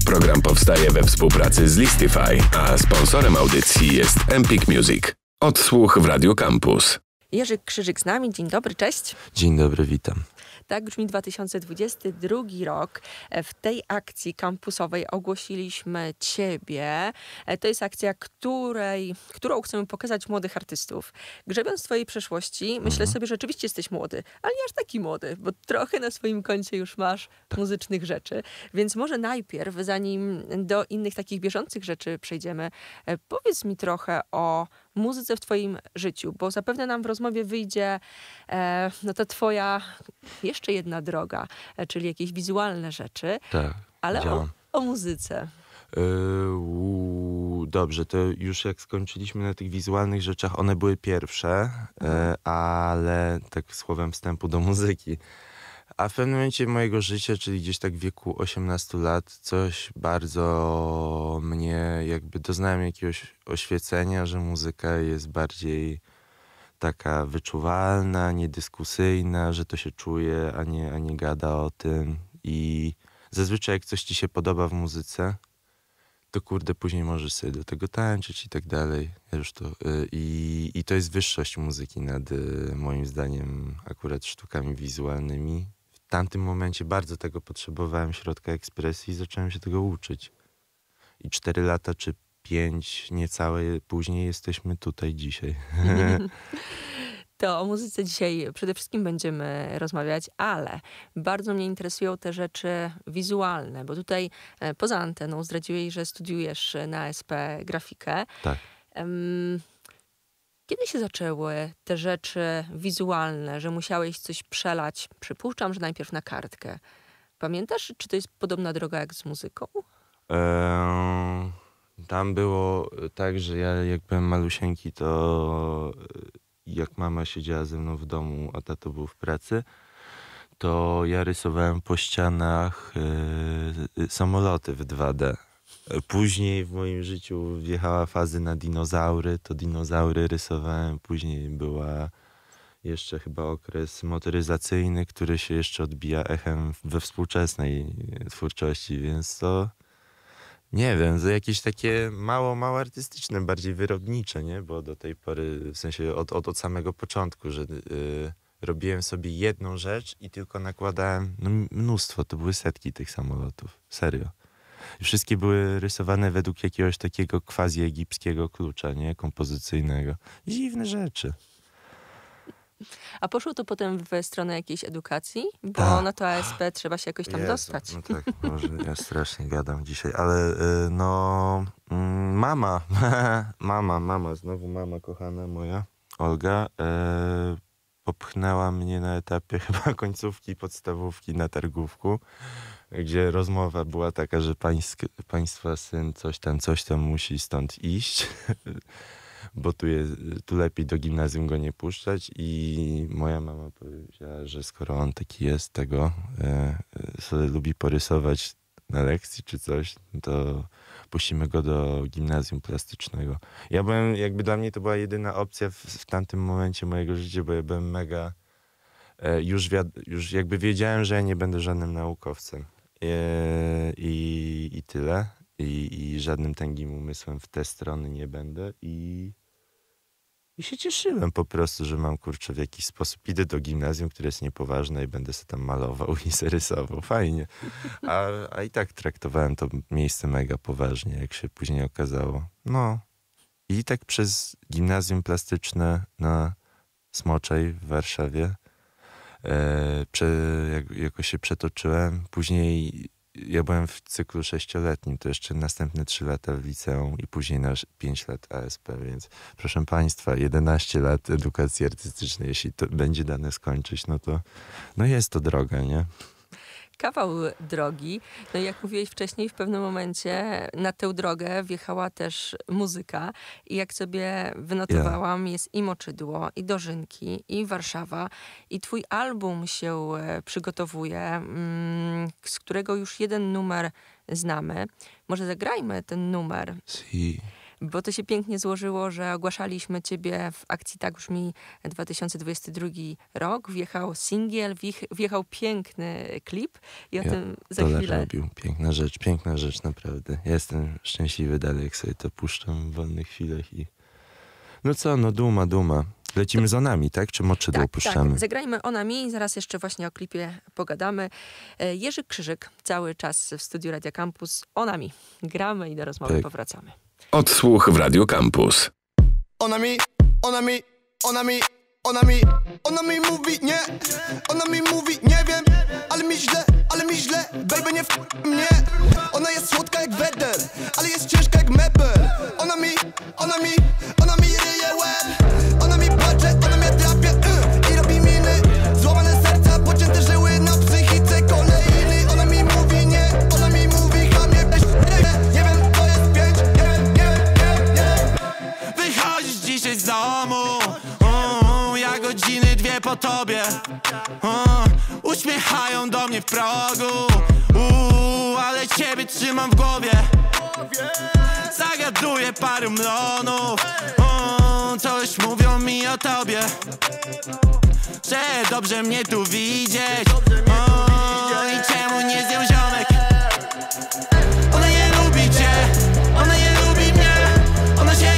Program powstaje we współpracy z Listify, a sponsorem audycji jest Empik Music. Odsłuch w Radio Campus. Jerzy Krzyżyk z nami. Dzień dobry, cześć. Dzień dobry, witam. Tak brzmi 2022 rok. W tej akcji kampusowej ogłosiliśmy Ciebie. To jest akcja, którą chcemy pokazać młodych artystów. Grzebiąc w Twojej przeszłości, myślę sobie, że rzeczywiście jesteś młody, ale nie aż taki młody, bo trochę na swoim koncie już masz muzycznych rzeczy. Więc może najpierw, zanim do innych takich bieżących rzeczy przejdziemy, powiedz mi trochę o muzyce w Twoim życiu, bo zapewne nam w rozmowie wyjdzie ta Twoja jeszcze jedna droga, czyli jakieś wizualne rzeczy, Tak, ale o muzyce. Dobrze, to już jak skończyliśmy na tych wizualnych rzeczach, one były pierwsze, ale tak słowem wstępu do muzyki. A w pewnym momencie mojego życia, czyli gdzieś tak w wieku 18 lat, coś bardzo mnie doznałem jakiegoś oświecenia, że muzyka jest bardziej taka wyczuwalna, niedyskusyjna, że to się czuje, a nie gada o tym. I zazwyczaj jak coś ci się podoba w muzyce, to kurde, później możesz sobie do tego tańczyć i tak dalej. I to jest wyższość muzyki nad moim zdaniem akurat sztukami wizualnymi. W tamtym momencie bardzo tego potrzebowałem, środka ekspresji, i zacząłem się tego uczyć. I 4 lata czy 5 niecałe później jesteśmy tutaj dzisiaj. To o muzyce dzisiaj przede wszystkim będziemy rozmawiać, ale bardzo mnie interesują te rzeczy wizualne, bo tutaj poza anteną zdradziłeś, że studiujesz na ASP grafikę. Tak. Kiedy się zaczęły te rzeczy wizualne, że musiałeś coś przelać? Przypuszczam, że najpierw na kartkę. Pamiętasz, czy to jest podobna droga jak z muzyką? Tam było tak, że ja jak byłem malusieńki, to jak mama siedziała ze mną w domu, a tato był w pracy, to ja rysowałem po ścianach samoloty w 2D. Później w moim życiu wjechała fazy na dinozaury, to dinozaury rysowałem. Później była jeszcze chyba okres motoryzacyjny, który się jeszcze odbija echem we współczesnej twórczości, więc to nie wiem, to jakieś takie mało artystyczne, bardziej wyrobnicze, nie? Bo do tej pory, w sensie od samego początku, że robiłem sobie jedną rzecz i tylko nakładałem mnóstwo, to były setki tych samolotów, serio. I wszystkie były rysowane według jakiegoś takiego quasi-egipskiego klucza, nie? Kompozycyjnego. Dziwne rzeczy. A poszło to potem w stronę jakiejś edukacji? Bo na to ASP trzeba się jakoś tam dostać. No tak, może ja strasznie gadam dzisiaj, ale mama, znowu mama kochana moja, Olga, popchnęła mnie na etapie chyba końcówki podstawówki na targówku, gdzie rozmowa była taka, że państwa syn coś tam musi stąd iść, bo tu lepiej do gimnazjum go nie puszczać, i moja mama powiedziała, że skoro on taki jest, sobie lubi porysować na lekcji czy coś, to puścimy go do gimnazjum plastycznego. Ja byłem, dla mnie to była jedyna opcja w tamtym momencie mojego życia, bo ja byłem mega, już wiedziałem, że ja nie będę żadnym naukowcem. I tyle. I żadnym tęgim umysłem w te strony nie będę. I się cieszyłem po prostu, że mam, kurczę, w jakiś sposób idę do gimnazjum, które jest niepoważne, i będę sobie tam malował i se rysował. Fajnie. A i tak traktowałem to miejsce mega poważnie, jak się później okazało. No. I tak przez gimnazjum plastyczne na Smoczej w Warszawie jakoś się przetoczyłem. Później ja byłem w cyklu 6-letnim, to jeszcze następne 3 lata w liceum i później na 5 lat ASP, więc proszę państwa, 11 lat edukacji artystycznej, jeśli to będzie dane skończyć, no jest to droga, nie? Kawał drogi. No i jak mówiłeś wcześniej, w pewnym momencie na tę drogę wjechała też muzyka. I jak sobie wynotowałam, jest i Moczydło, i Dożynki, i Warszawa. I twój album się przygotowuje, z którego już jeden numer znamy. Może zagrajmy ten numer. Si. bo to się pięknie złożyło, że ogłaszaliśmy ciebie w akcji Tak Brzmi 2022 rok. Wjechał singiel, wjechał piękny klip i o tym za chwilę. Robił. Piękna rzecz naprawdę. Ja jestem szczęśliwy dalej, jak sobie to puszczam w wolnych chwilach i... No co, no duma. Lecimy z Onami, tak? Czy moczydło puszczamy? Tak, zagrajmy Onami i zaraz jeszcze właśnie o klipie pogadamy. Jerzy Krzyżyk cały czas w studiu Radia Campus. Onami. Gramy i do rozmowy powracamy. Odsłuch w Radio Campus. Onami mówi nie, ona mi mówi nie wiem, ale mi źle, baby nie mnie. Ona jest słodka jak wedel, ale jest ciężka jak mebel. Ona mi ryje łeb, ona mi płacze, ona mnie drapie i robi miny. Złamane serca, pocięte żyły na psychice kolejny. Ona mi mówi nie, ona mi mówi chamie, nie wiem, to jest 5, nie. Wychodzisz dzisiaj z domu, ja godziny 2 po tobie, uśmiechają do mnie w progu, ale ciebie trzymam w głowie. Zagaduję parę mlonów, coś mówią mi o tobie, że dobrze mnie tu widzieć, i czemu nie zdjął ziomek. Ona nie lubi cię, ona nie lubi mnie, ona się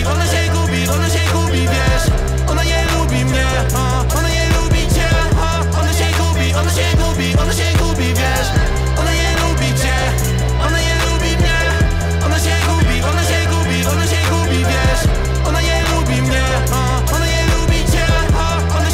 gubi, wiesz. Ona nie lubi mnie, ona nie lubi cię, ona się gubi, wiesz. Ona nie lubi cię, ona nie lubi mnie, ona się gubi, wiesz. Ona nie lubi mnie, ona nie lubi cię, ona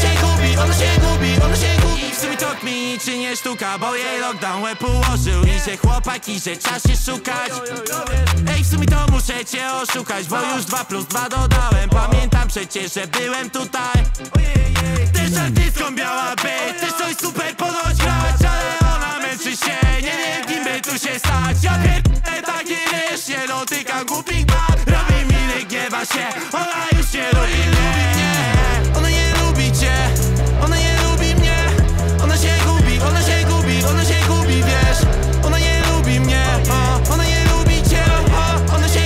się gubi. I w sumie to mi czy nie sztuka, bo jej lockdown łeb ułożył i że chłopaki, że czas się szukać. Ej, w sumie to muszę cię oszukać, bo już 2 + 2 dodałem. Pamiętam przecież, że byłem tutaj. Też artystką miała być, też coś super ponoć grać, ale ona męczy się, nie kim by tu się stać. Ja pierdolę takie wiesz, nie dotykam głupich bab. Robi miny, gniewa się, ona już nie lubi mnie. Ona nie lubi cię, ona nie lubi mnie, ona się gubi, wiesz. Ona nie lubi mnie, ona nie lubi cię, ona się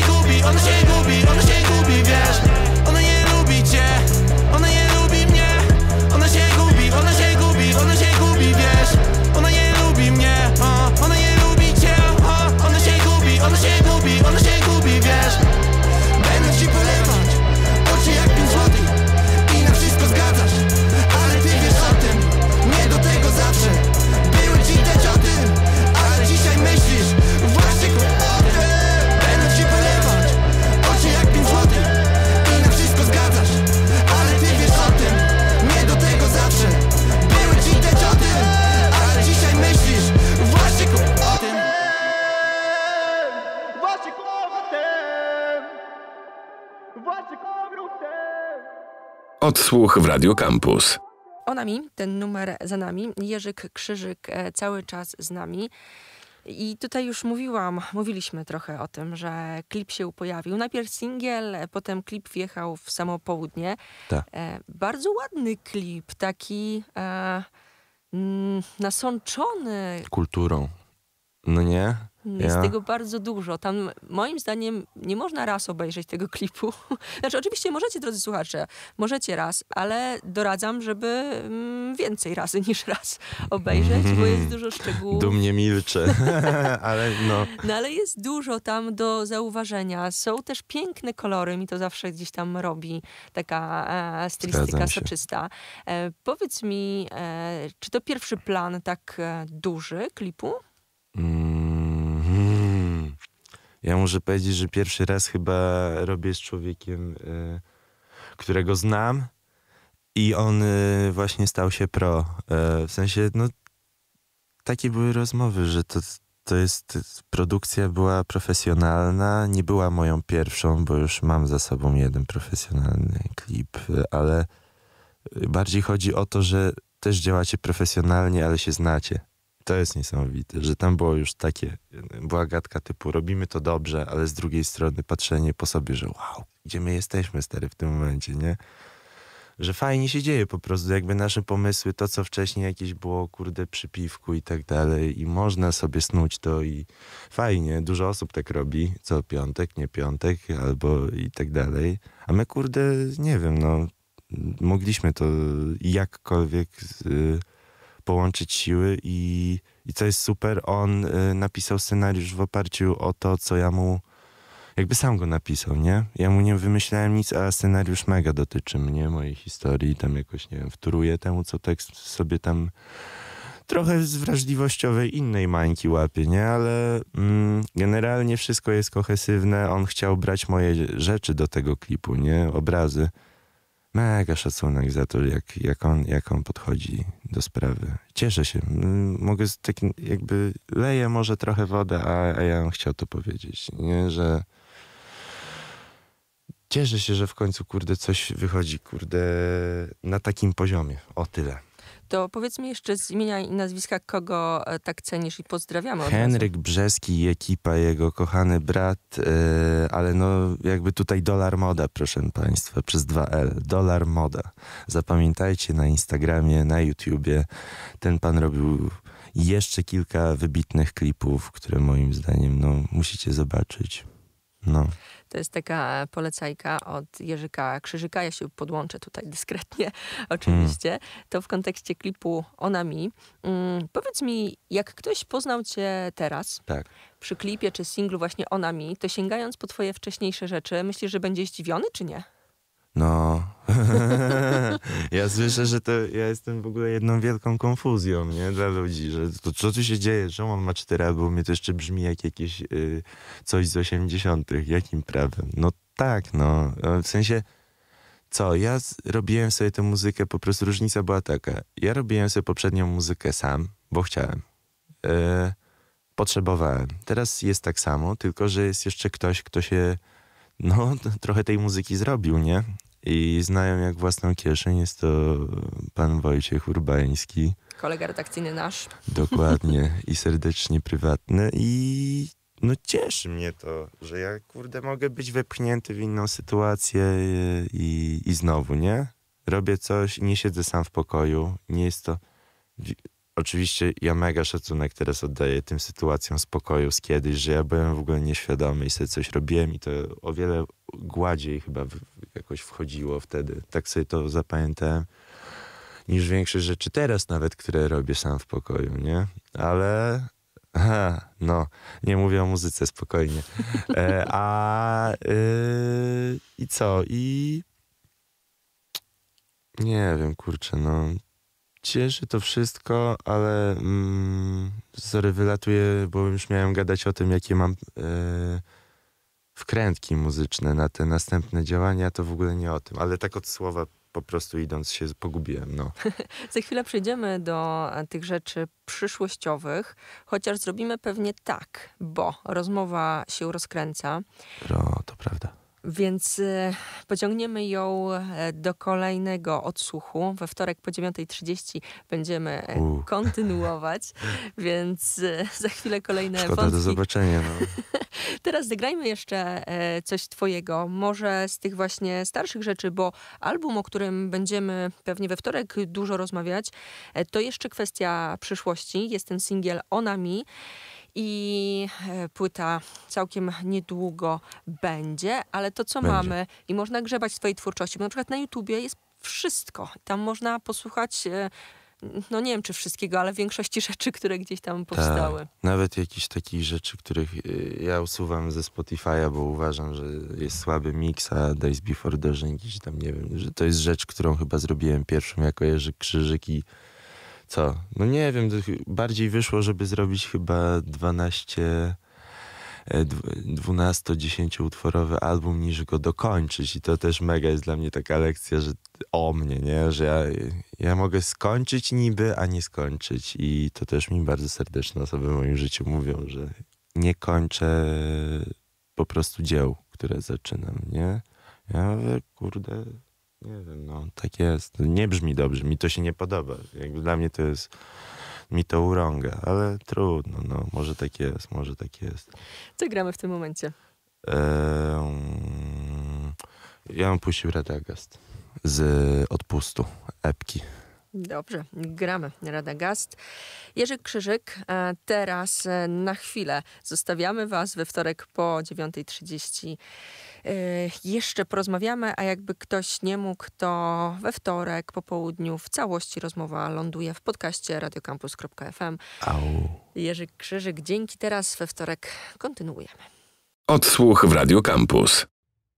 gubi, wiesz. Ona nie lubi cię, ona nie lubi mnie, ona się gubi, wiesz. Ona nie lubi mnie, ona nie lubi cię, ona się gubi, wiesz. Będę ci polewać oczy jak 5 złotych i na wszystko zgadzasz, ale ty wiesz o tym, nie do tego zawsze były ci dać o tym, ale dzisiaj myślisz właśnie o tym. Będę ci polewać oczy jak 5 złotych i na wszystko zgadzasz, ale ty wiesz o tym, nie do tego zawsze były ci dać o tym, ale dzisiaj myślisz właśnie o tym. Odsłuch w Radio Campus. Onami, ten numer za nami. Jerzyk Krzyżyk cały czas z nami. I tutaj już mówiliśmy trochę o tym, że klip się pojawił. Najpierw singiel, potem klip wjechał w samo południe. Tak. Bardzo ładny klip, taki nasączony Kulturą. No nie? Jest tego bardzo dużo. Tam moim zdaniem nie można raz obejrzeć tego klipu. Znaczy oczywiście możecie, drodzy słuchacze, możecie raz, ale doradzam, żeby więcej razy niż raz obejrzeć, bo jest dużo szczegółów. Dumnie milczę, ale no. No ale jest dużo tam do zauważenia. Są też piękne kolory, mi to zawsze gdzieś tam robi taka stylistyka soczysta. Powiedz mi, czy to pierwszy plan tak duży klipu? Ja muszę powiedzieć, że pierwszy raz chyba robię z człowiekiem, którego znam i on właśnie stał się pro. W sensie, no takie były rozmowy, że to jest, produkcja była profesjonalna, nie była moją pierwszą, bo już mam za sobą jeden profesjonalny klip, ale bardziej chodzi o to, że też działacie profesjonalnie, ale się znacie. To jest niesamowite, że tam było już była gadka typu robimy to dobrze, ale z drugiej strony patrzenie po sobie, że wow, gdzie my jesteśmy, stary, w tym momencie, nie? że fajnie się dzieje po prostu, jakby nasze pomysły, to co wcześniej jakieś było, kurde, przy piwku i tak dalej i można sobie snuć to i fajnie, dużo osób tak robi, co piątek, nie piątek, albo i tak dalej, a my, kurde, nie wiem, no, mogliśmy to jakkolwiek połączyć siły i co jest super, on napisał scenariusz w oparciu o to, co ja mu jakby sam go napisał, nie? Ja mu nie wymyślałem nic, a scenariusz mega dotyczy mnie, mojej historii, tam jakoś, nie wiem, wtóruję temu, co tekst sobie tam trochę z wrażliwościowej innej mańki łapie, nie? Ale generalnie wszystko jest kohesywne, on chciał brać moje rzeczy do tego klipu, nie? Obrazy. Mega szacunek za to, jak on podchodzi do sprawy. Cieszę się. Mogę tak jakby leję może trochę wodę, a ja bym chciał to powiedzieć, nie? Że cieszę się, że w końcu, kurde, coś wychodzi, kurde, na takim poziomie. O tyle. To powiedz mi jeszcze z imienia i nazwiska, kogo tak cenisz i pozdrawiamy od razu. Henryk Brzeski i ekipa, jego kochany brat, ale no jakby tutaj Dolar Moda, proszę państwa, przez 2L. Dolar Moda. Zapamiętajcie na Instagramie, na YouTubie. Ten pan robił jeszcze kilka wybitnych klipów, które moim zdaniem, no, musicie zobaczyć. No. To jest taka polecajka od Jerzyka Krzyżyka. Ja się podłączę tutaj dyskretnie, oczywiście. To w kontekście klipu Ona Mi. Powiedz mi, jak ktoś poznał cię teraz, Tak. przy klipie czy singlu właśnie Ona Mi, to sięgając po twoje wcześniejsze rzeczy, myślisz, że będzie zdziwiony czy nie? No, ja słyszę, że to ja jestem w ogóle jedną wielką konfuzją, nie, dla ludzi, że to, co tu się dzieje, że on ma 4 albumy, to jeszcze brzmi jak jakieś coś z 80. Jakim prawem? No tak, no, w sensie, co, ja robiłem sobie tę muzykę, po prostu różnica była taka, ja robiłem sobie poprzednią muzykę sam, bo chciałem, potrzebowałem, teraz jest tak samo, tylko że jest jeszcze ktoś, kto się, no, trochę tej muzyki zrobił, nie? I znają jak własną kieszeń, jest to pan Wojciech Urbański. Kolega redakcyjny nasz. Dokładnie. I serdecznie prywatny. I no cieszy mnie to, że ja, kurde, mogę być wepchnięty w inną sytuację i znowu, nie? Robię coś i nie siedzę sam w pokoju. Nie jest to... Oczywiście ja mega szacunek teraz oddaję tym sytuacjom z pokoju z kiedyś, że ja byłem w ogóle nieświadomy i sobie coś robiłem i to o wiele gładziej chyba jakoś wchodziło wtedy. Tak sobie to zapamiętałem, niż większość rzeczy teraz nawet, które robię sam w pokoju, nie? Ale... no, nie mówię o muzyce, spokojnie. I co? I... nie wiem, kurczę, no... Cieszy to wszystko, ale sorry, wylatuję, bo już miałem gadać o tym, jakie mam wkrętki muzyczne na te następne działania, to w ogóle nie o tym, ale tak od słowa po prostu idąc się pogubiłem, no. Za chwilę przejdziemy do tych rzeczy przyszłościowych, chociaż zrobimy pewnie tak, bo rozmowa się rozkręca. To prawda. Więc pociągniemy ją do kolejnego odsłuchu. We wtorek po 9:30 będziemy kontynuować, więc za chwilę kolejne Szkoda, wątki. do zobaczenia. No. Teraz zagrajmy jeszcze coś twojego, może z tych właśnie starszych rzeczy, bo album, o którym będziemy pewnie we wtorek dużo rozmawiać, to jeszcze kwestia przyszłości. Jest ten singiel Ona Mi. I płyta całkiem niedługo będzie, ale to co mamy i można grzebać w twojej twórczości, bo na przykład na YouTubie jest wszystko. Tam można posłuchać, no nie wiem czy wszystkiego, ale większości rzeczy, które gdzieś tam powstały. Tak, nawet jakichś takich rzeczy, których ja usuwam ze Spotify'a, bo uważam, że jest słaby mix, a Days Before Dawn jakiś tam, nie wiem, że to jest rzecz, którą chyba zrobiłem pierwszą jako Jerzy Krzyżyk i co? No nie wiem, bardziej wyszło, żeby zrobić chyba 12-10 utworowy album, niż go dokończyć. I to też mega jest dla mnie taka lekcja, że o mnie, nie? Że ja mogę skończyć niby, a nie skończyć. I to też mi bardzo serdeczne osoby w moim życiu mówią, że nie kończę po prostu dzieł, które zaczynam, nie? Ja mówię, kurde... nie wiem, no tak jest. Nie brzmi dobrze, mi to się nie podoba. Jakby dla mnie to jest, mi to urąga, ale trudno, no może tak jest, może tak jest. Co gramy w tym momencie? Ja bym puścił Radagast z Odpustu, epki. Dobrze, gramy Radagast. Jerzy Krzyżyk, teraz na chwilę zostawiamy was we wtorek po 9:30. Jeszcze porozmawiamy, a jakby ktoś nie mógł, to we wtorek po południu w całości rozmowa ląduje w podcaście radiocampus.fm. Jerzy Krzyżyk, dzięki. Teraz we wtorek kontynuujemy. Odsłuch w Radio Campus.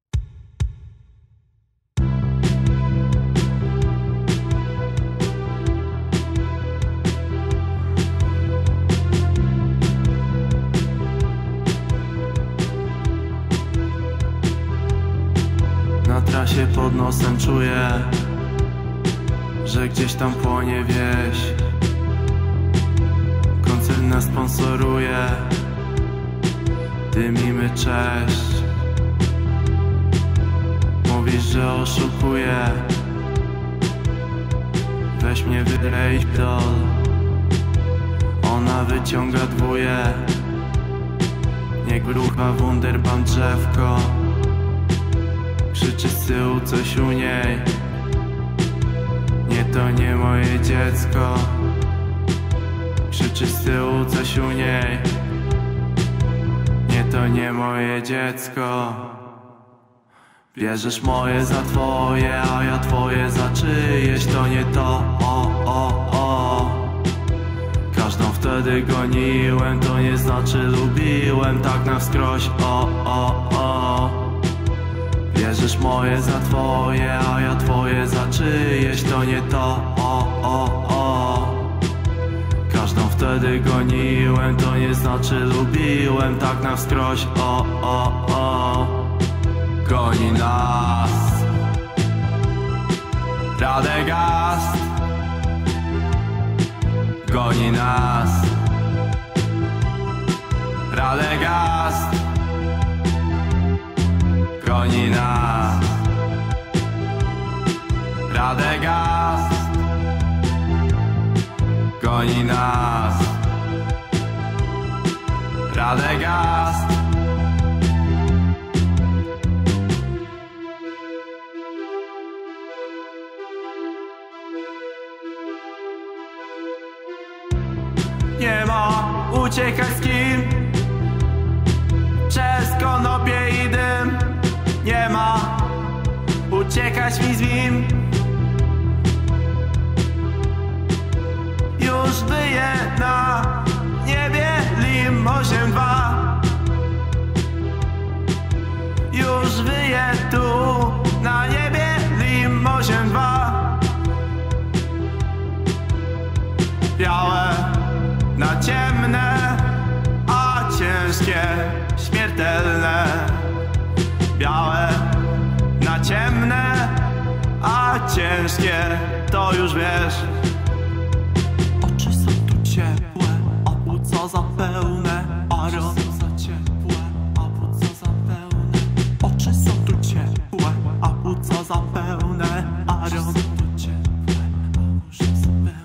Na trasie pod nosem czuję, że gdzieś tam płonie wieś. Koncern nas sponsoruje, dymimy cześć. Mówisz, że oszukuję, weź mnie wylej w dol. Ona wyciąga dwóje, nie grucha wunderbaum drzewko. Krzyczy z tyłu coś u niej, nie, to nie moje dziecko. Krzyczy z tyłu coś u niej, nie, to nie moje dziecko. Bierzesz moje za twoje, a ja twoje za czyjeś, to nie to, Każdą wtedy goniłem, to nie znaczy lubiłem, tak na wskroś, Bierzesz moje za twoje, a ja twoje za czyjeś, to nie to, Każdą wtedy goniłem, to nie znaczy lubiłem, tak na wskroś, Goni nas Radagast, goni nas Radagast, goni nas Radagast, goni nas Radagast. Nie ma uciekać z kim, przez konopie i dym. Nie ma uciekać mi z nim. Już wyje na niebie Lim 8-2. Już wyje tu na niebie Lim 8-2. Białe na ciemne, a ciężkie, śmiertelne. Białe na ciemne, a ciężkie, to już wiesz. Oczy są tu ciepłe, a płuca za pełne. Aron za ciepłe, a płuca za pełne. Oczy są tu ciepłe, a płuca za pełne. Aron tu ciepłe, a płuca za pełne.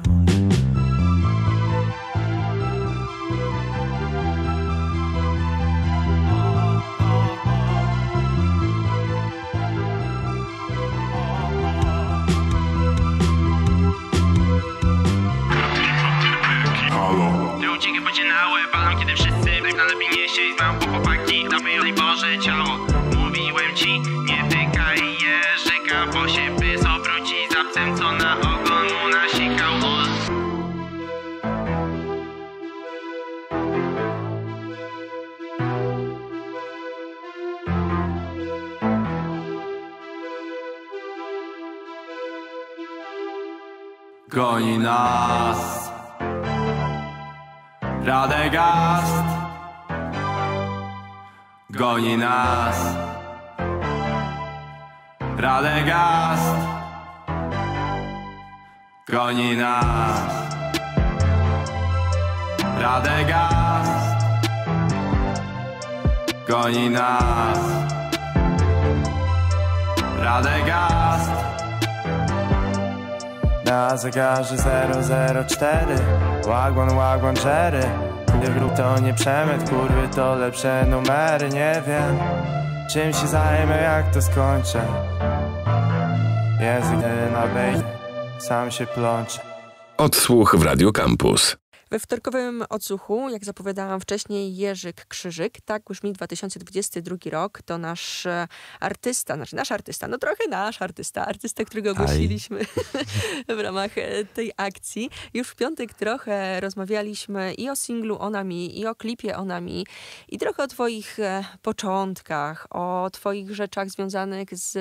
Uciekaj podzielały, balam kiedy wszyscy na lepiej nie siedź, znam po chłopaki, dawaj Boże ciało. Mówiłem ci, nie tykaj jeżyka, bo się pys obróci za psem, co na ogon mu nasikał. Goni nas Radagast, goni nas Radagast, goni nas Radagast, goni nas Radagast. Na zegarze 004, Wagwan Jerry. Gdy wróg to nie przemyt, kurwy to lepsze numery. Nie wiem, Czym się zajmę, jak to skończę? Język na bejdzie, sam się plączę. Odsłuch w Radio Campus. We wtorkowym odsłuchu, jak zapowiadałam wcześniej, Jerzyk Krzyżyk. Tak brzmi 2022 rok. To nasz artysta, no trochę nasz artysta, którego ogłosiliśmy w ramach tej akcji. Już w piątek trochę rozmawialiśmy i o singlu Ona Mi, i o klipie Ona Mi, i trochę o twoich początkach, o twoich rzeczach związanych z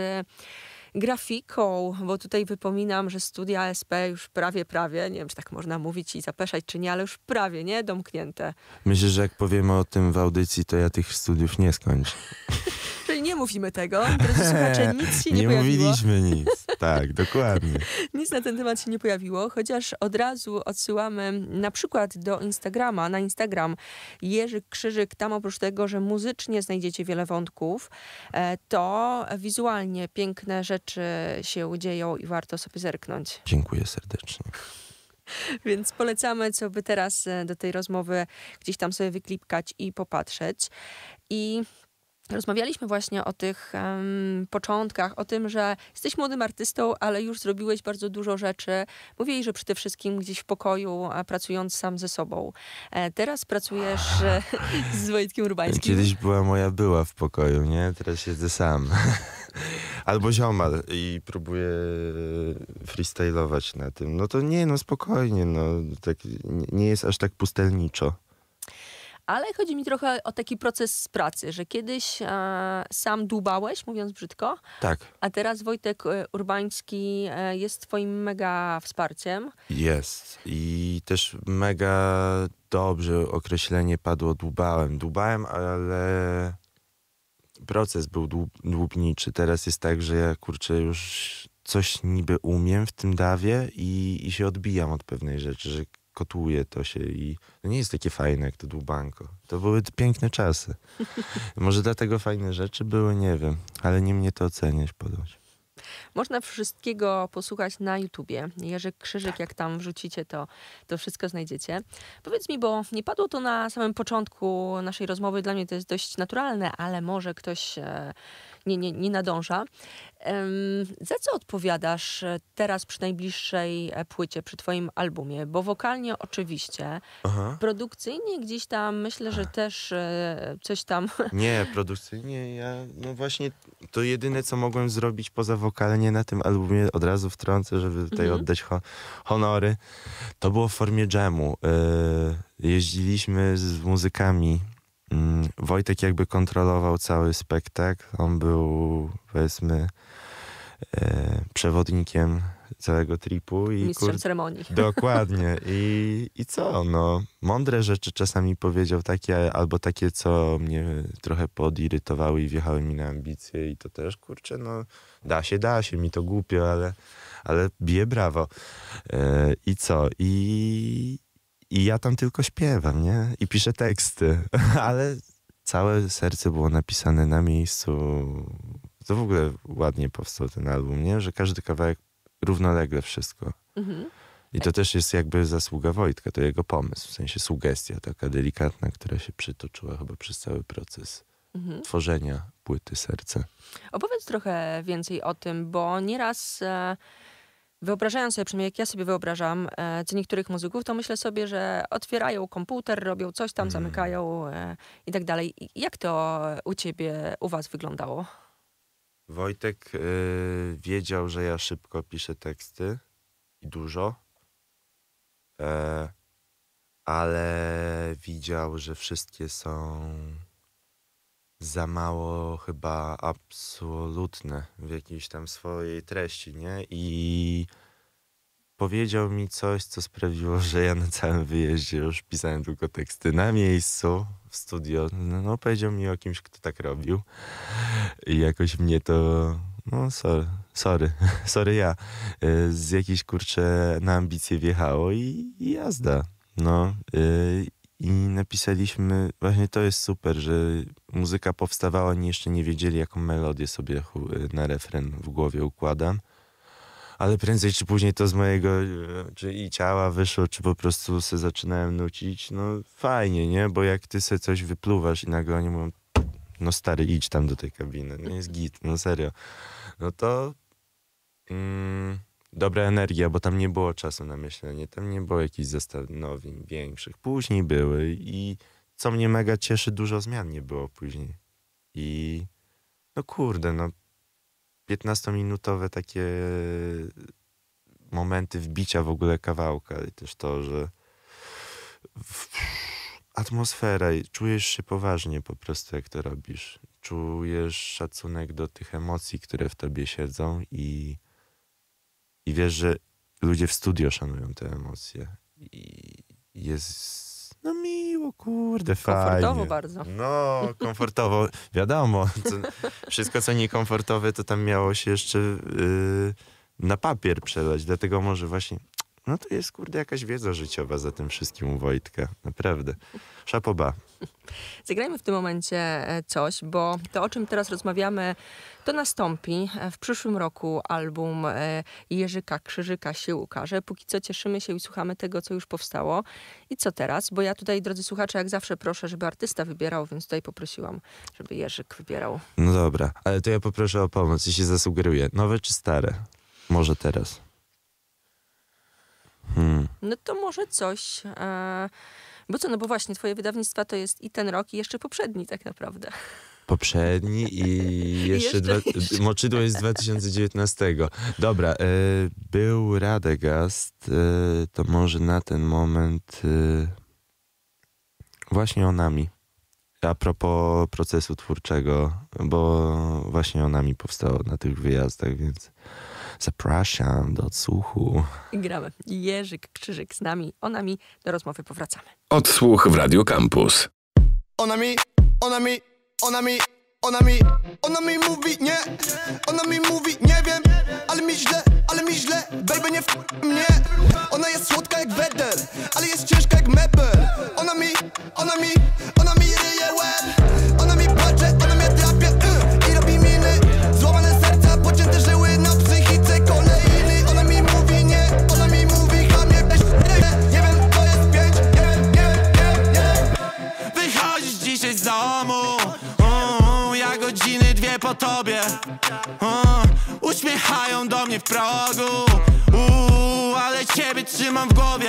grafiką, bo tutaj wypominam, że studia SP już prawie, nie wiem, czy tak można mówić i zapeszać, czy nie, ale już prawie, nie? Domknięte. Myślę, że jak powiemy o tym w audycji, to ja tych studiów nie skończę. Czyli nie mówimy tego, drodzy słuchacze, nic się nie pojawiło. Nie mówiliśmy nic, tak, dokładnie. Nic na ten temat się nie pojawiło, chociaż od razu odsyłamy na przykład do Instagrama, na Instagram Jerzyk Krzyżyk. Tam oprócz tego, że muzycznie znajdziecie wiele wątków, to wizualnie piękne rzeczy się dzieją i warto sobie zerknąć. Dziękuję serdecznie. Więc polecamy, co by teraz do tej rozmowy gdzieś tam sobie wyklipkać i popatrzeć. I rozmawialiśmy właśnie o tych początkach, o tym, że jesteś młodym artystą, ale już zrobiłeś bardzo dużo rzeczy. Mówiłeś, że przede wszystkim gdzieś w pokoju, pracując sam ze sobą. Teraz pracujesz z Wojtkiem Urbańskim. Kiedyś była w pokoju, nie? Teraz siedzę sam. Albo ziomal i próbuję freestylować na tym. No to nie, no spokojnie, no tak, nie jest aż tak pustelniczo. Ale chodzi mi trochę o taki proces pracy, że kiedyś sam dłubałeś, mówiąc brzydko. Tak. A teraz Wojtek Urbański jest twoim mega wsparciem. Jest. I też mega dobrze określenie padło dłubałem, ale proces był dłubniczy. Teraz jest tak, że ja już coś niby umiem w tym dawie i się odbijam od pewnej rzeczy, że kotłuje to się i to nie jest takie fajne jak to dłubanko. To były piękne czasy. Może dlatego fajne rzeczy były, nie wiem, ale nie mnie to oceniać podać. Można wszystkiego posłuchać na YouTubie. Jerzyk Krzyżyk, jak tam wrzucicie, to wszystko znajdziecie. Powiedz mi, bo nie padło to na samym początku naszej rozmowy, dla mnie to jest dość naturalne, ale może ktoś nie nadąża. Za co odpowiadasz teraz przy najbliższej płycie, przy twoim albumie? Bo wokalnie oczywiście, produkcyjnie gdzieś tam myślę, że też coś tam... Nie, produkcyjnie no właśnie to jedyne, co mogłem zrobić poza wokalnie na tym albumie, od razu wtrącę, żeby tutaj oddać honory, to było w formie jamu. Jeździliśmy z muzykami. Wojtek jakby kontrolował cały spektakl. On był, powiedzmy, przewodnikiem całego tripu. I mistrzem ceremonii. Dokładnie. I co? No, mądre rzeczy czasami powiedział takie, albo takie, co mnie trochę podirytowały i wjechały mi na ambicje. I to też, kurczę, no da się, mi to głupio, ale bije brawo. I co? I ja tam tylko śpiewam, nie? I piszę teksty, ale całe serce było napisane na miejscu. To w ogóle ładnie powstał ten album, nie? Że każdy kawałek równolegle wszystko. I to też jest jakby zasługa Wojtka, to jego pomysł, w sensie sugestia taka delikatna, która się przytoczyła chyba przez cały proces tworzenia płyty Serce. Opowiedz trochę więcej o tym, bo nieraz... Wyobrażając sobie, przynajmniej jak ja sobie wyobrażam co niektórych muzyków, to myślę sobie, że otwierają komputer, robią coś tam, zamykają i tak dalej. Jak to u was wyglądało? Wojtek wiedział, że ja szybko piszę teksty i dużo, ale widział, że wszystkie są za mało chyba absolutne w jakiejś tam swojej treści, nie? I powiedział mi coś, co sprawiło, że ja na całym wyjeździe już pisałem tylko teksty na miejscu, w studio. No powiedział mi o kimś, kto tak robił i jakoś mnie to... No sorry ja. Z jakiejś, kurczę, na ambicje wjechało i jazda. No i napisaliśmy, właśnie to jest super, że muzyka powstawała, oni jeszcze nie wiedzieli, jaką melodię sobie na refren w głowie układam. Ale prędzej czy później to z mojego czy i ciała wyszło, czy po prostu se zaczynałem nucić. No fajnie, nie? Bo jak ty se coś wypluwasz i nagle oni mówią, no stary, idź tam do tej kabiny, no jest git, no serio. No to dobra energia, bo tam nie było czasu na myślenie, tam nie było jakichś zastanowień większych. Później były i co mnie mega cieszy, dużo zmian nie było później. I no kurde, no 15-minutowe takie momenty wbicia w ogóle kawałka i też to, że atmosfera i czujesz się poważnie po prostu jak to robisz. Czujesz szacunek do tych emocji, które w tobie siedzą i wiesz, że ludzie w studio szanują te emocje. I jest no miło, kurde, fajnie. Komfortowo bardzo. No, komfortowo. Wiadomo, wszystko co niekomfortowe to tam miało się jeszcze na papier przelać. Dlatego może właśnie, no to jest kurde jakaś wiedza życiowa za tym wszystkim u Wojtka. Naprawdę. Szapoba. Zagrajmy w tym momencie coś, bo to, o czym teraz rozmawiamy, to nastąpi. W przyszłym roku album Jerzyka Krzyżyka się ukaże. Póki co cieszymy się i słuchamy tego, co już powstało. I co teraz? Bo ja tutaj, drodzy słuchacze, jak zawsze proszę, żeby artysta wybierał, więc tutaj poprosiłam, żeby Jerzyk wybierał. No dobra, ale to ja poproszę o pomoc i się zasugeruję. Nowe czy stare? Może teraz. No to może coś... Bo co, no bo właśnie twoje wydawnictwa to jest i ten rok, i jeszcze poprzedni tak naprawdę. Poprzedni i jeszcze Moczydło jest z 2019. Dobra, był Radegast, to może na ten moment właśnie o nami. A propos procesu twórczego, bo właśnie o nami powstało na tych wyjazdach, więc zapraszam do odsłuchu. Gramy. Jerzyk Krzyżyk z nami, o nami, do rozmowy powracamy. Odsłuch w Radio Campus. Ona mi mówi nie, ona mi mówi nie wiem, ale mi źle, baby nie mnie. Ona jest słodka jak wedel, ale jest ciężka jak mebel. Ona mi ryje łeb, ona mi płacze, ona mnie drapie i robi miny. Złamane serca, pocięte żyły na psychice kolejny. Ona mi mówi nie, ona mi mówi chamie, nie wiem to jest 5, nie. Wychodzisz dzisiaj z domu, ja godziny 2 po tobie, uśmiechają do mnie w progu, ale ciebie trzymam w głowie.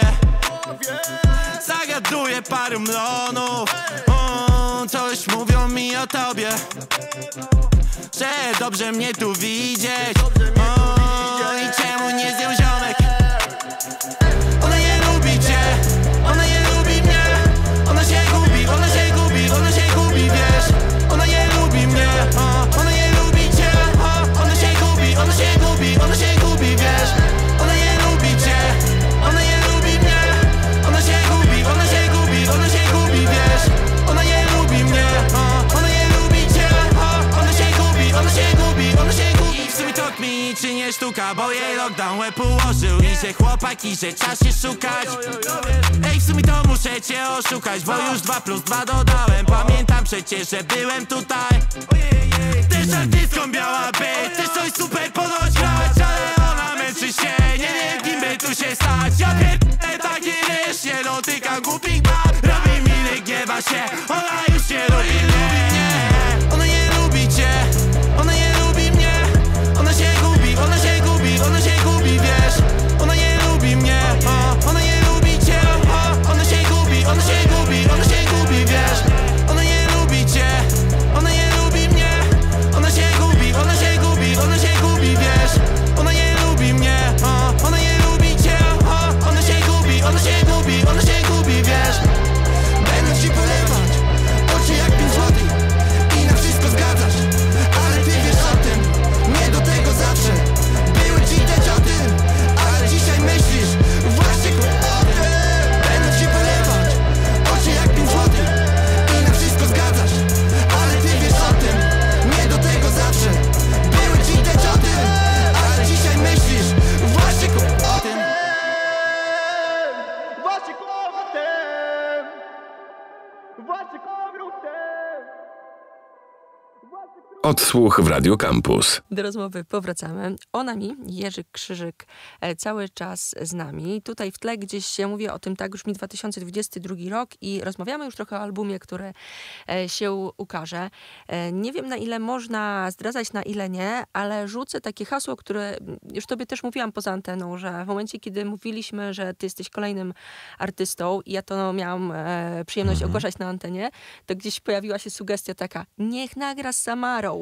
Zagaduję parę mlonów, coś mówią mi o tobie, że dobrze mnie tu widzieć, i czemu nie zjął ziomek. Ona nie lubi cię, ona nie lubi mnie, ona się gubi, ona się gubi, ona się gubi, wiesz. Ona nie lubi mnie, ona nie lubi cię, ona się gubi, ona się gubi, ona się gubi, wiesz. Ona nie lubi cię, ona nie lubi mnie, ona się gubi, ona się gubi, ona się gubi, wiesz. Ona nie lubi mnie, ona nie lubi cię, ona się gubi, ona się gubi, ona się gubi. I w sumie to mi czy nie sztuka, bo jej lockdown łeb ułożył i że chłopaki, że czas się szukać. Ej, w sumie to muszę cię oszukać, bo już 2 + 2 dodałem. Pamiętam przecież, że byłem tutaj. Też artystką miała być, też coś super ponoć grać, ale ona męczy się, nie wiem kim by tu się stać. Ja pierdolę taki ryż, nie dotykam głupich bab. Robi miny, gniewa się, ona już nie lubi mnie. Ona nie lubi cię, ona nie lubi mnie, ona się gubi, ona się gubi, ona się gubi, wiesz. Ona nie lubi mnie, ona nie lubi cię, ona się gubi, ona się gubi, ona się gubi, wiesz. Ona nie lubi cię, ona nie lubi mnie, ona się gubi, ona się gubi, ona się gubi, wiesz. Ona nie lubi mnie, ona nie lubi cię, ona się gubi, ona się gubi, ona się gubi, wiesz. Będę ci polewać, Odsłuch w Radio Campus. Do rozmowy powracamy. Ona mi, Jerzy Krzyżyk, cały czas z nami. Tutaj w tle gdzieś się mówię o tym, tak już mi 2022 rok i rozmawiamy już trochę o albumie, który się ukaże. Nie wiem, na ile można zdradzać, na ile nie, ale rzucę takie hasło, które już tobie też mówiłam poza anteną, że w momencie, kiedy mówiliśmy, że ty jesteś kolejnym artystą i ja to miałam przyjemność ogłaszać na antenie, to gdzieś pojawiła się sugestia taka, niech nagra z Samarą.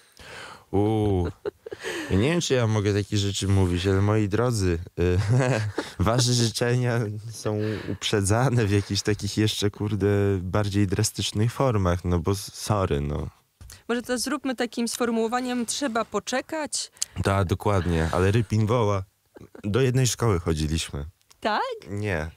Ja nie wiem, czy ja mogę takie rzeczy mówić, ale moi drodzy, wasze życzenia są uprzedzane w jakichś takich jeszcze, bardziej drastycznych formach, no bo sorry, no. Może to zróbmy takim sformułowaniem, trzeba poczekać. Tak, dokładnie, ale Rypin woła. Do jednej szkoły chodziliśmy. Tak? Nie,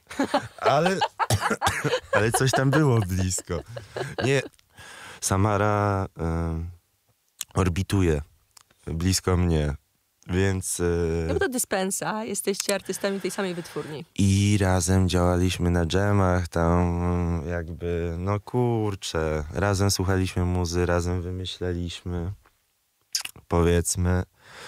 ale coś tam było blisko. Nie, Samara orbituje blisko mnie, więc... No bo to Dyspensa, jesteście artystami tej samej wytwórni. I razem działaliśmy na dżemach, tam no kurczę, razem słuchaliśmy muzy, razem wymyśleliśmy, powiedzmy,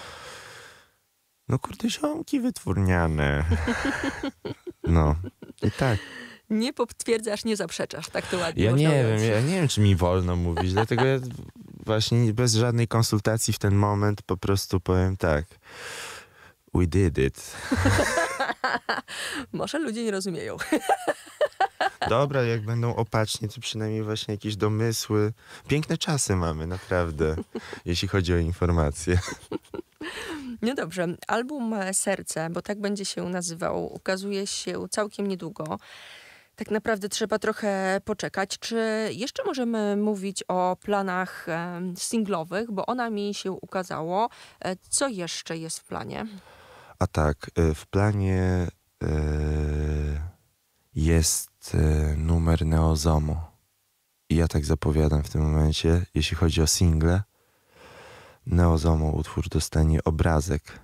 no ziomki wytwórniane. No, i tak. Nie potwierdzasz, nie zaprzeczasz, tak to ładnie Ja można nie ująć. wiem, czy mi wolno mówić, dlatego ja właśnie bez żadnej konsultacji w ten moment po prostu powiem tak. We did it. Może ludzie nie rozumieją. Dobra, jak będą opaczni, to przynajmniej właśnie jakieś domysły. Piękne czasy mamy, naprawdę, jeśli chodzi o informacje. No dobrze, album Serce, bo tak będzie się nazywał, ukazuje się całkiem niedługo. Tak naprawdę trzeba trochę poczekać. Czy jeszcze możemy mówić o planach singlowych, bo Ona mi się ukazało. Co jeszcze jest w planie? A tak, w planie jest numer Neozomo. I ja tak zapowiadam w tym momencie, jeśli chodzi o single. Neozomo utwór dostanie obrazek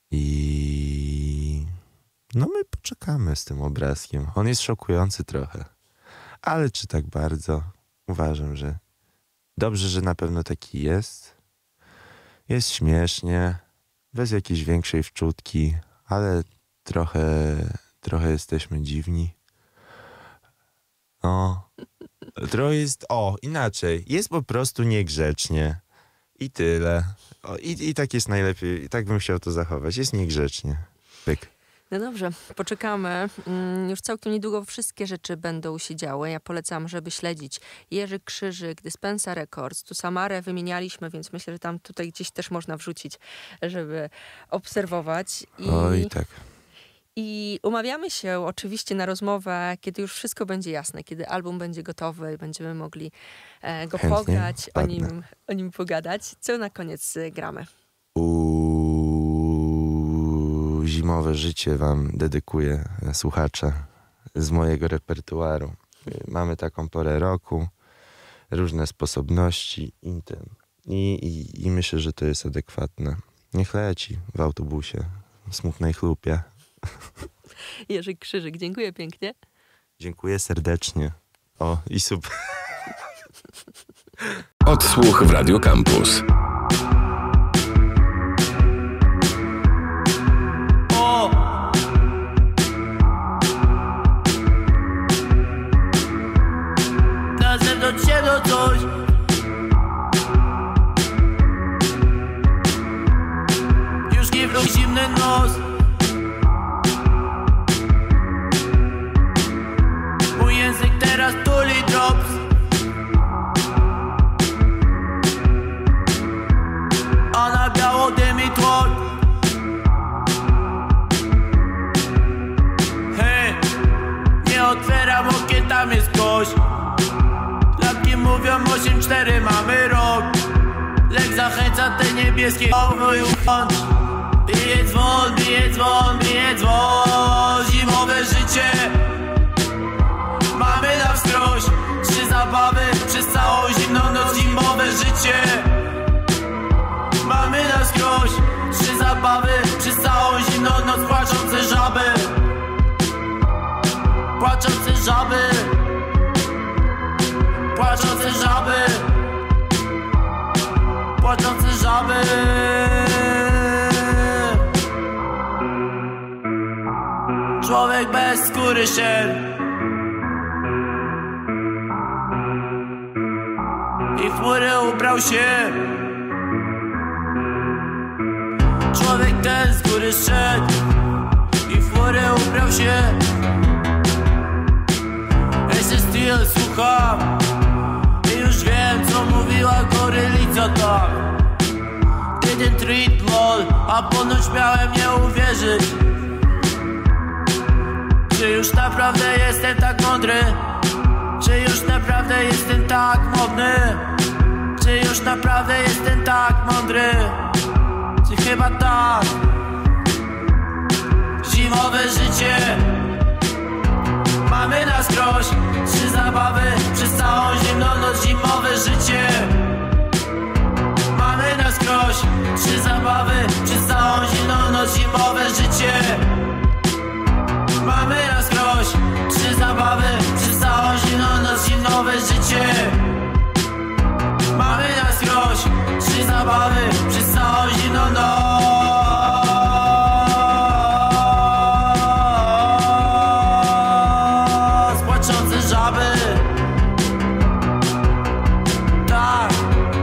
i no my poczekamy z tym obrazkiem. On jest szokujący trochę, ale czy tak bardzo? Uważam, że dobrze, że na pewno taki jest. Jest śmiesznie, bez jakiejś większej wczutki, ale trochę jesteśmy dziwni. Trochę jest, inaczej, jest po prostu niegrzecznie. I tyle. I tak jest najlepiej. I tak bym chciał to zachować. Jest niegrzecznie. Pyk. No dobrze, poczekamy. Już całkiem niedługo wszystkie rzeczy będą się działy. Ja polecam, żeby śledzić Jerzy Krzyżyk, Dyspensa Records. Tu Samarę wymienialiśmy, więc myślę, że tam tutaj gdzieś też można wrzucić, żeby obserwować. Oj, tak. I umawiamy się oczywiście na rozmowę, kiedy już wszystko będzie jasne, kiedy album będzie gotowy i będziemy mogli go Chętnie pograć, wpadnę. o nim pogadać. Co na koniec gramy? Zimowe życie wam dedykuję, słuchacze, z mojego repertuaru. Mamy taką porę roku, różne sposobności i myślę, że to jest adekwatne. Niech leci w autobusie, w smutnej chlupie. Jerzy Krzyżyk, dziękuję pięknie. Dziękuję serdecznie. I super. Odsłuch w Radio Campus. Na zewnątrz się do coś. Już nie wróć zimny nos. Mój język teraz tuli drops. A na biało dymi tło. Hej, nie otwieram okien, tam jest gość. Lapki mówią 8-4, mamy rok. Lek zachęca te niebieskie ująć. Bije dzwon, bije dzwon, bije dzwon. Zimowe życie mamy na wskroś. 3 zabawy przez całą zimną noc. Zimowe życie mamy na wskroś. 3 zabawy przez całą zimną noc. Płaczące żaby, płaczące żaby, płaczące żaby. bez skóry szedł i w chmury ubrał się. Człowiek ten z góry szedł i w chmury ubrał się. Ace Steel słucham i już wiem, co mówiła gorylica tam. Didn't treat lol, a ponoć miałem nie uwierzyć. Czy już naprawdę jestem tak mądry? Czy już naprawdę jestem tak modny? Czy już naprawdę jestem tak mądry? Czy chyba tak? Zimowe życie mamy na skroś. 3 zabawy przez całą zimną noc. Zimowe życie mamy na skroś. 3 zabawy przez całą zimną noc. Zimowe życie mamy na skroś. 3 zabawy przez całą zimną noc. Zimowe życie mamy na skroś. 3 zabawy przez całą zimną noc. Płaczące żaby. Tak.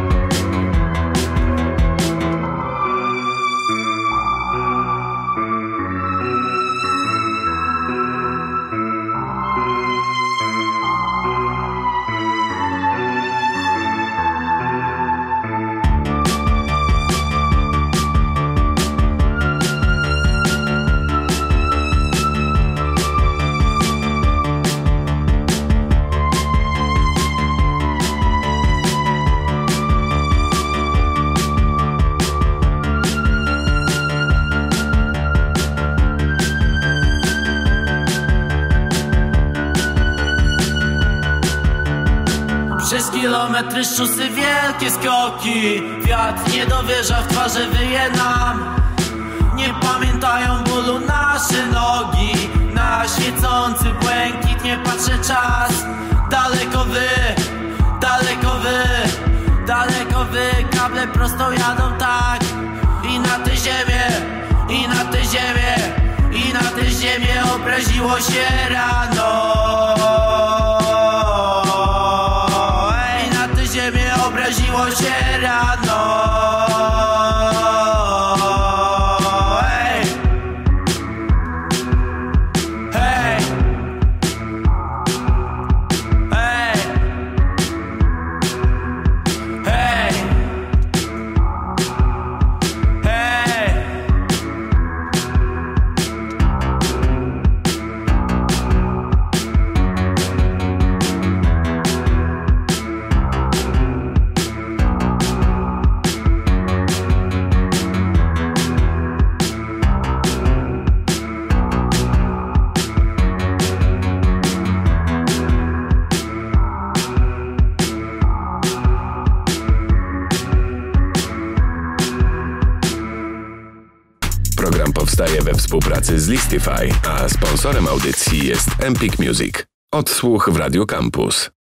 Przez kilometry szosy, wielkie skoki. Wiatr nie dowierza, w twarze wyje nam. Nie pamiętają bólu nasze nogi. Na świecący błękit nie patrzę czas. Daleko wy, daleko wy, daleko wy. Kable prosto jadą tak. I na tę ziemię, i na tę ziemię, i na tę ziemię obraziło się rano. Ziemię obraziło się rano. Hej, hej, hej, hej, hej. Program powstaje we współpracy z Listify, a sponsorem audycji jest Empik Music. Odsłuch w Radio Campus.